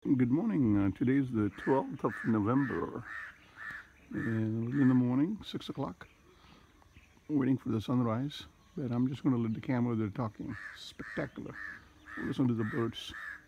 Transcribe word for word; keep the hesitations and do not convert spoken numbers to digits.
Good morning. Uh, today is the twelfth of November. And in the morning, six o'clock, waiting for the sunrise. But I'm just going to let the camera do the talking. Spectacular. Listen to the birds.